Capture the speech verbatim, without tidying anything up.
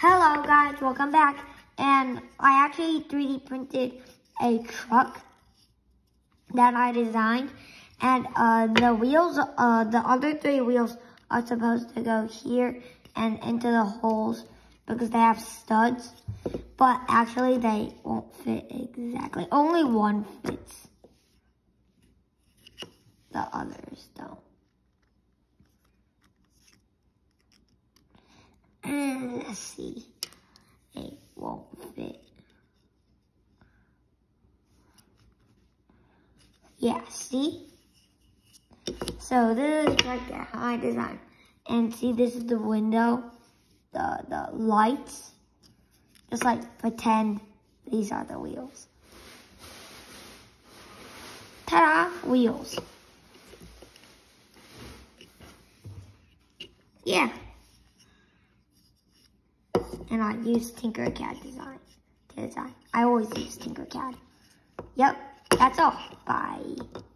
Hello guys, welcome back. And I actually three D printed a truck that I designed. And uh, the wheels, uh, the other three wheels are supposed to go here and into the holes because they have studs. But actually they won't fit exactly. Only one fits. The others don't. And let's see. It won't fit. Yeah, see? So this is like that I designed. And see, this is the window, the, the lights. Just like pretend these are the wheels. Ta-da, wheels. Yeah. And I use Tinkercad design to design. I always use Tinkercad. Yep, that's all. Bye.